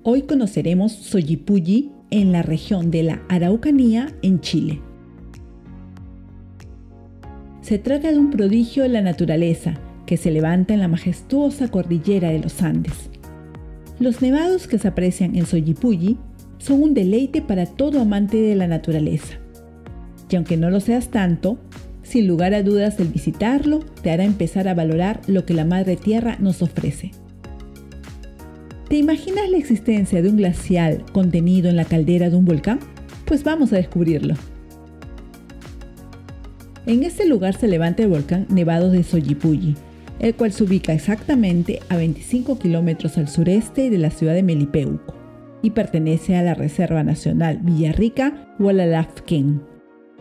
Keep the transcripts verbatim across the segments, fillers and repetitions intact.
Hoy conoceremos Soyipuyi en la región de la Araucanía, en Chile. Se trata de un prodigio de la naturaleza que se levanta en la majestuosa cordillera de los Andes. Los nevados que se aprecian en Soyipuyi son un deleite para todo amante de la naturaleza. Y aunque no lo seas tanto, sin lugar a dudas el visitarlo te hará empezar a valorar lo que la Madre Tierra nos ofrece. ¿Te imaginas la existencia de un glacial contenido en la caldera de un volcán? Pues vamos a descubrirlo. En este lugar se levanta el volcán Nevado de Soyipuyi, el cual se ubica exactamente a veinticinco kilómetros al sureste de la ciudad de Melipeuco y pertenece a la Reserva Nacional Villarrica-Hualalafquén.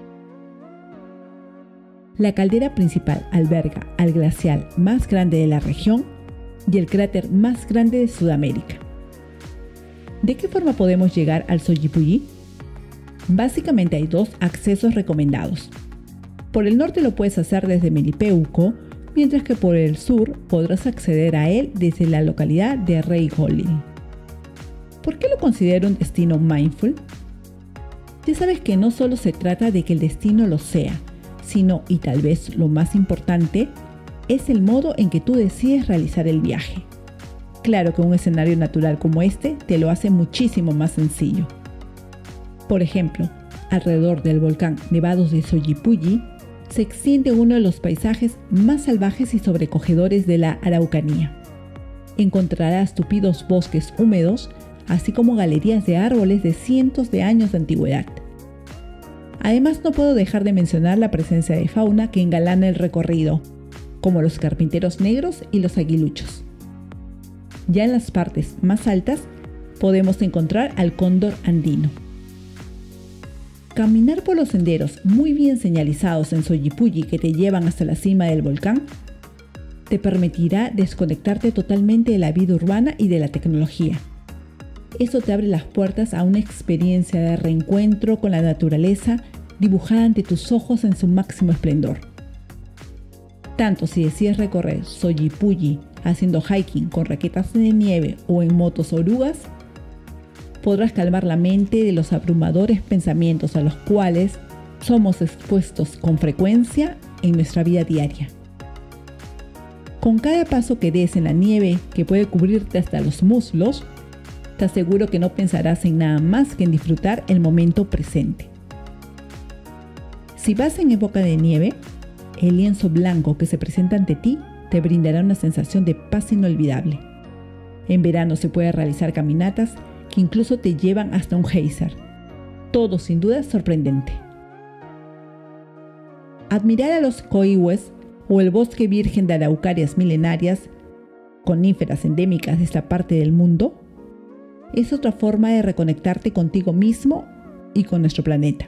La caldera principal alberga al glacial más grande de la región y el cráter más grande de Sudamérica. ¿De qué forma podemos llegar al Soyipuyi? Básicamente hay dos accesos recomendados. Por el norte lo puedes hacer desde Melipeuco, mientras que por el sur podrás acceder a él desde la localidad de Reykjavik. ¿Por qué lo considero un destino mindful? Ya sabes que no solo se trata de que el destino lo sea, sino, y tal vez lo más importante, es el modo en que tú decides realizar el viaje. Claro que un escenario natural como este te lo hace muchísimo más sencillo. Por ejemplo, alrededor del volcán Nevados de Soyipuyi se extiende uno de los paisajes más salvajes y sobrecogedores de la Araucanía. Encontrarás tupidos bosques húmedos, así como galerías de árboles de cientos de años de antigüedad. Además, no puedo dejar de mencionar la presencia de fauna que engalana el recorrido, como los carpinteros negros y los aguiluchos. Ya en las partes más altas podemos encontrar al cóndor andino. Caminar por los senderos muy bien señalizados en Soyipuyi que te llevan hasta la cima del volcán te permitirá desconectarte totalmente de la vida urbana y de la tecnología. Eso te abre las puertas a una experiencia de reencuentro con la naturaleza dibujada ante tus ojos en su máximo esplendor. Tanto si decides recorrer Soyipuyi haciendo hiking con raquetas de nieve o en motos orugas, podrás calmar la mente de los abrumadores pensamientos a los cuales somos expuestos con frecuencia en nuestra vida diaria. Con cada paso que des en la nieve que puede cubrirte hasta los muslos, te aseguro que no pensarás en nada más que en disfrutar el momento presente. Si vas en época de nieve, el lienzo blanco que se presenta ante ti te brindará una sensación de paz inolvidable. En verano se puede realizar caminatas que incluso te llevan hasta un geyser. Todo sin duda sorprendente. Admirar a los coihues o el bosque virgen de araucarias milenarias, coníferas endémicas de esta parte del mundo, es otra forma de reconectarte contigo mismo y con nuestro planeta.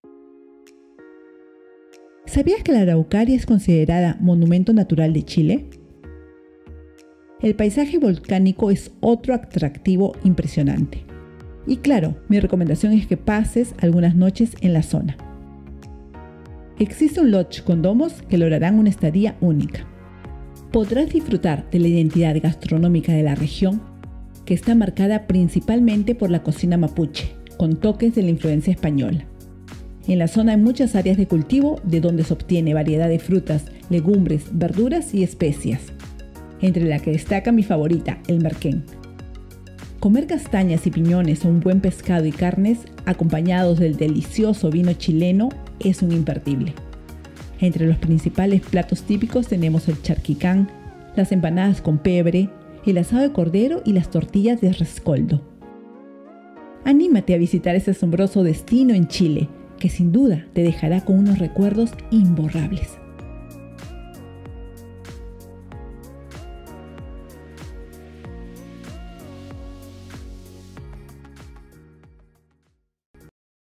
¿Sabías que la Araucaria es considerada Monumento Natural de Chile? El paisaje volcánico es otro atractivo impresionante. Y claro, mi recomendación es que pases algunas noches en la zona. Existe un lodge con domos que lograrán una estadía única. Podrás disfrutar de la identidad gastronómica de la región, que está marcada principalmente por la cocina mapuche, con toques de la influencia española. En la zona hay muchas áreas de cultivo de donde se obtiene variedad de frutas, legumbres, verduras y especias, entre la que destaca mi favorita, el merquén. Comer castañas y piñones o un buen pescado y carnes acompañados del delicioso vino chileno es un imperdible. Entre los principales platos típicos tenemos el charquicán, las empanadas con pebre, el asado de cordero y las tortillas de rescoldo. Anímate a visitar este asombroso destino en Chile, que sin duda te dejará con unos recuerdos imborrables.